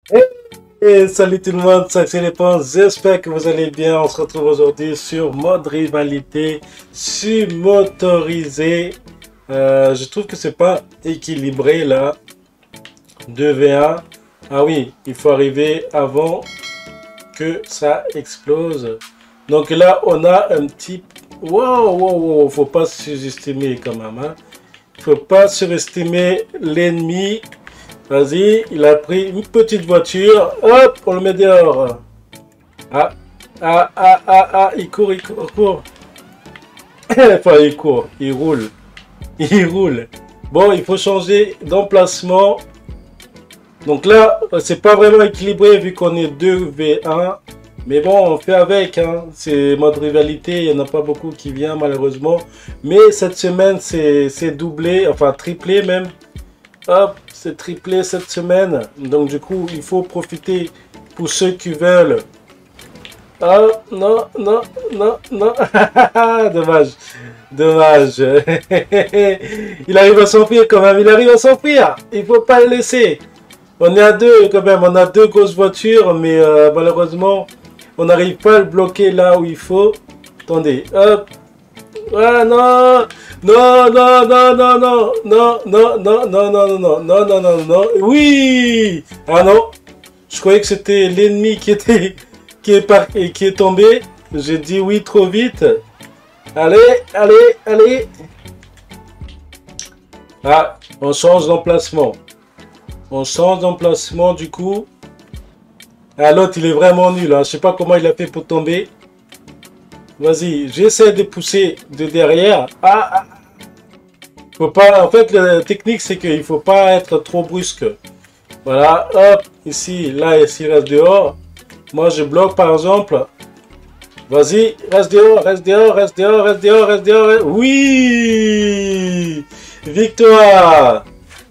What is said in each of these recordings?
Et salut tout le monde, c'est les Penses, j'espère que vous allez bien. On se retrouve aujourd'hui sur mode rivalité, sur motorisé. Je trouve que c'est pas équilibré là, 2v1. Ah oui, il faut arriver avant que ça explose. Donc là, on a un petit... Wow, wow, wow, faut pas sous-estimer quand même, hein. Faut pas surestimer l'ennemi. Vas-y, il a pris une petite voiture. Hop, on le met dehors. Ah, il court, il court, il court. Enfin, il court, il roule. Il roule. Bon, il faut changer d'emplacement. Donc là, c'est pas vraiment équilibré vu qu'on est 2v1. Mais bon, on fait avec, hein. C'est mode rivalité, il n'y en a pas beaucoup qui viennent malheureusement. Mais cette semaine, c'est doublé, enfin triplé même. Hop, c'est triplé cette semaine. Donc du coup, il faut profiter pour ceux qui veulent. Oh, non, non, non, non. Dommage, dommage. Il arrive à s'enfuir quand même, il arrive à s'enfuir. Il faut pas le laisser. On est à deux quand même, on a deux grosses voitures, mais malheureusement, on n'arrive pas à le bloquer là où il faut. Attendez, hop. Ah non, non, non, non, non, non, non, non, non, non, non, non, non, non, non, non, oui. Ah non, je croyais que c'était l'ennemi qui est tombé. J'ai dit oui trop vite. Allez, allez, allez. Ah, on change d'emplacement. On change d'emplacement du coup. Ah, l'autre il est vraiment nul, hein. Je sais pas comment il a fait pour tomber. Vas-y, j'essaie de pousser de derrière. Ah, faut pas. En fait, la technique, c'est qu'il faut pas être trop brusque. Voilà, hop, ici, là, ici, reste dehors. Moi, je bloque, par exemple. Vas-y, reste dehors, reste dehors, reste dehors, reste dehors, reste dehors. Oui! Victoire!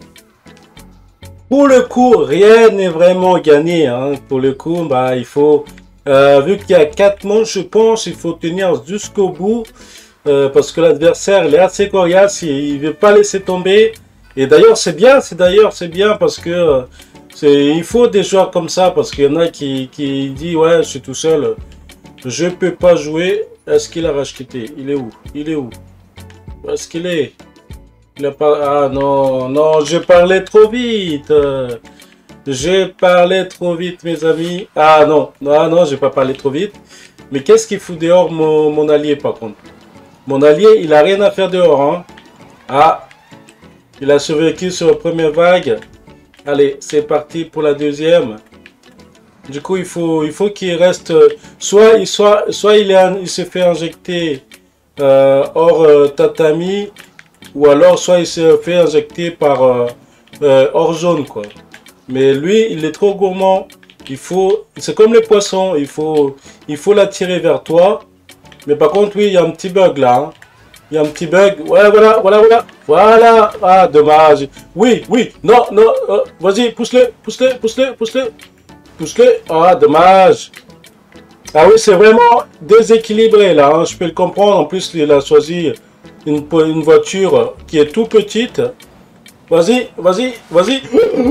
Pour le coup, rien n'est vraiment gagné, hein. Pour le coup, bah, il faut... vu qu'il y a 4 manches, je pense, il faut tenir jusqu'au bout. Parce que l'adversaire, il est assez coriace, il ne veut pas laisser tomber. Et d'ailleurs, c'est bien, c'est bien parce que il faut des joueurs comme ça. Parce qu'il y en a qui disent, ouais, je suis tout seul, je peux pas jouer. Est-ce qu'il a racheté? Il est où? Il est où? Où est-ce qu'il est? Il a pas... Ah non, non, je parlais trop vite. J'ai parlé trop vite, mes amis. Ah non, non, non, j'ai pas parlé trop vite. Mais qu'est-ce qu'il fout dehors, mon allié, par contre? Mon allié, il a rien à faire dehors, hein. Ah, il a survécu sur la première vague. Allez, c'est parti pour la deuxième. Du coup, il faut qu'il reste... Soit il se fait injecter hors tatami, ou alors soit il se fait injecter par hors zone, quoi. Mais lui, il est trop gourmand. C'est comme les poissons, il faut l'attirer vers toi. Mais par contre, oui, il y a un petit bug là, hein. Il y a un petit bug. Ouais, voilà, voilà, voilà. Voilà. Ah, dommage. Oui, oui. Non, non. Vas-y, pousse-le, pousse-le, pousse-le, pousse-le. Pousse-le. Ah, dommage. Ah oui, c'est vraiment déséquilibré là, hein. Je peux le comprendre. En plus, il a choisi une voiture qui est tout petite. Vas-y, vas-y, vas-y.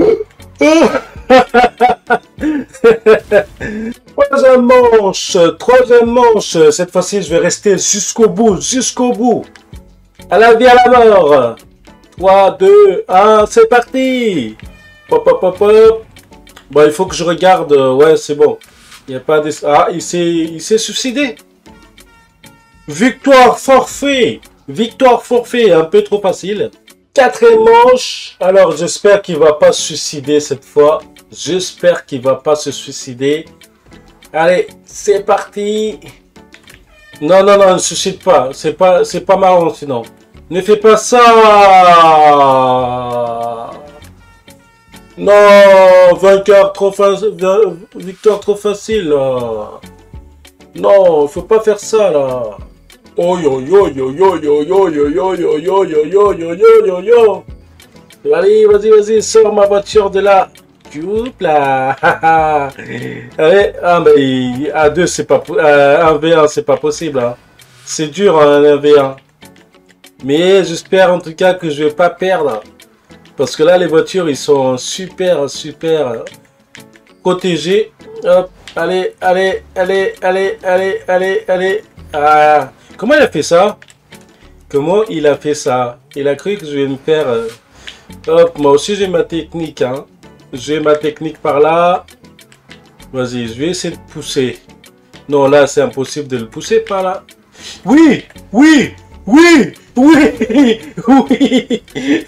Troisième manche. Cette fois-ci, je vais rester jusqu'au bout, jusqu'au bout. À la vie, à la mort. 3, 2, 1, c'est parti. Hop, hop, hop, hop. Bon, il faut que je regarde. Ouais, c'est bon. Il n'y a pas de... Ah, il s'est suicidé. Victoire forfait. Victoire forfait, un peu trop facile. Quatrième manche. Alors, j'espère qu'il va pas se suicider cette fois. J'espère qu'il va pas se suicider. Allez, c'est parti. Non, non, non, ne suicide pas. C'est pas marrant sinon. Ne fais pas ça. Non, vainqueur trop facile. Victoire trop facile. Non, il faut pas faire ça là. Oh yo yo yo yo yo yo yo yo yo yo yo yo yo yo yo yo. Allez, vas-y, vas-y, sors ma voiture de là. Youp là. Allez, ah mais à 2 c'est pas un V1 c'est pas possible, hein. C'est dur un V1. Mais j'espère en tout cas que je vais pas perdre. Parce que là les voitures ils sont super super protéger. Hop, allez, allez, allez, allez, allez, allez, allez. Ah, comment il a fait ça? Comment il a fait ça? Il a cru que je vais me faire... Hop, moi aussi j'ai ma technique, hein. J'ai ma technique par là. Vas-y, je vais essayer de pousser. Non, là, c'est impossible de le pousser par là. Oui, oui, oui, oui, oui.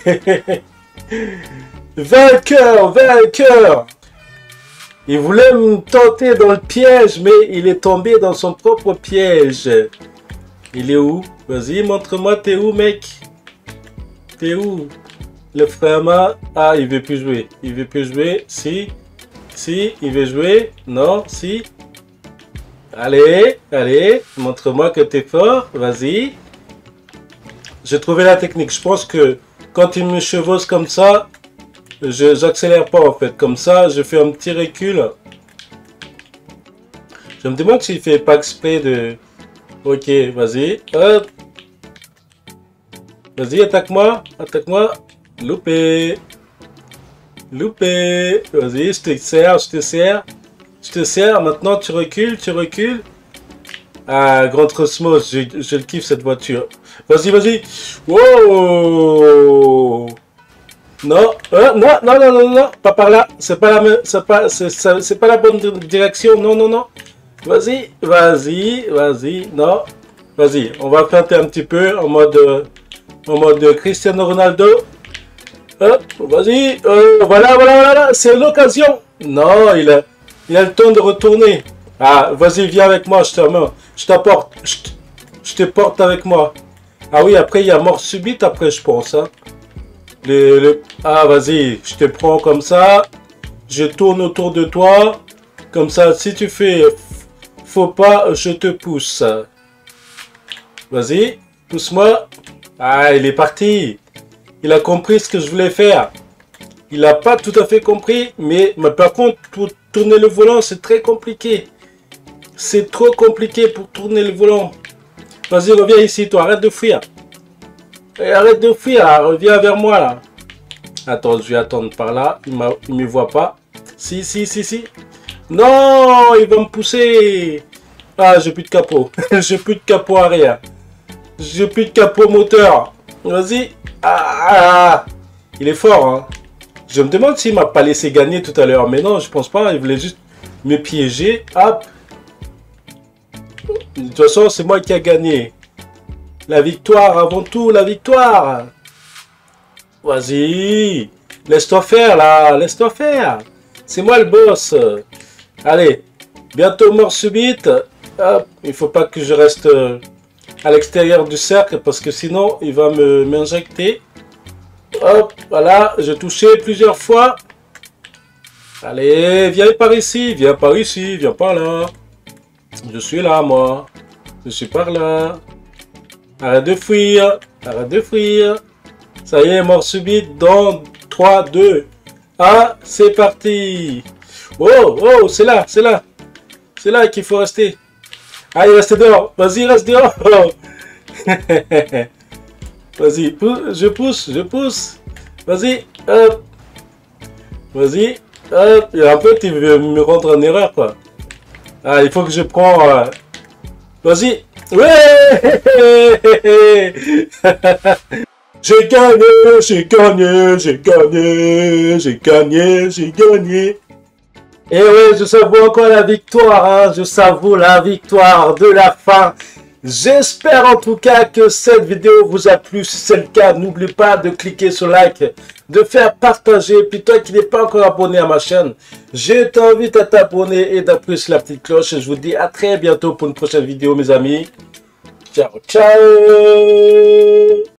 Vainqueur, vainqueur. Il voulait me tenter dans le piège, mais il est tombé dans son propre piège. Il est où? Vas-y, montre-moi, t'es où, mec? T'es où? Le frère. Ah, il veut plus jouer. Il veut plus jouer. Si. Si, il veut jouer. Non, si. Allez, allez. Montre-moi que t'es fort. Vas-y. J'ai trouvé la technique. Je pense que quand il me chevauche comme ça, j'accélère pas en fait. Comme ça, je fais un petit recul. Je me demande s'il fait pas exprès de... Ok, vas-y. Hop. Vas-y, attaque-moi. Attaque-moi. Loupé. Loupé. Vas-y, je te sers, je te sers. Je te sers. Maintenant, tu recules, tu recules. Ah, Grand Cosmos, je le kiffe cette voiture. Vas-y, vas-y. Wow. Non, non, non, non, non, non, pas par là. C'est pas la même, c'est pas la bonne direction. Non, non, non. Vas-y, vas-y, vas-y. Non, vas-y. On va planter un petit peu en mode Cristiano Ronaldo. Vas-y, voilà, voilà, voilà, c'est l'occasion. Non, il a le temps de retourner. Ah, vas-y, viens avec moi, je t'apporte, je te porte avec moi. Ah oui, après, il y a mort subite, après, je pense. Hein. Ah, vas-y, je te prends comme ça. Je tourne autour de toi. Comme ça, si tu fais faux pas, je te pousse. Vas-y, pousse-moi. Ah, il est parti. Il a compris ce que je voulais faire. Il n'a pas tout à fait compris, mais par contre, pour tourner le volant, c'est très compliqué. C'est trop compliqué pour tourner le volant. Vas-y, reviens ici, toi. Arrête de fuir. Et arrête de fuir, là. Reviens vers moi, là. Attends, je vais attendre par là. Il ne me voit pas. Si, si, si, si. Non, il va me pousser. Ah, j'ai plus de capot. J'ai plus de capot arrière. J'ai plus de capot moteur. Vas-y. Ah, il est fort, hein. Je me demande s'il m'a pas laissé gagner tout à l'heure. Mais non, je pense pas. Il voulait juste me piéger. Hop. De toute façon, c'est moi qui a gagné. La victoire avant tout, la victoire. Vas-y. Laisse-toi faire, là. Laisse-toi faire. C'est moi le boss. Allez. Bientôt mort subite. Hop. Il faut pas que je reste à l'extérieur du cercle parce que sinon, il va m'injecter. Hop. Voilà. J'ai touché plusieurs fois. Allez. Viens par ici. Viens par ici. Viens par là. Je suis là, moi. Je suis par là. Arrête de fuir. Arrête de fuir. Ça y est, mort subite dans 3, 2, 1. C'est parti. Oh, oh, c'est là, c'est là. C'est là qu'il faut rester. Allez, restez dehors. Vas-y, reste dehors. Vas-y, je pousse, je pousse. Vas-y, hop. Vas-y, hop. Il y a un peu qui veut me rendre en erreur, quoi. Ah, il faut que je prends... Vas-y. Ouais. J'ai gagné, j'ai gagné, j'ai gagné, j'ai gagné, j'ai gagné. Et ouais, je savoure encore la victoire, hein. Je savoure la victoire de la fin. J'espère en tout cas que cette vidéo vous a plu. Si c'est le cas, n'oubliez pas de cliquer sur like, de faire partager. Puis toi qui n'es pas encore abonné à ma chaîne, je t'invite à t'abonner et d'appuyer sur la petite cloche. Et je vous dis à très bientôt pour une prochaine vidéo, mes amis. Ciao, ciao!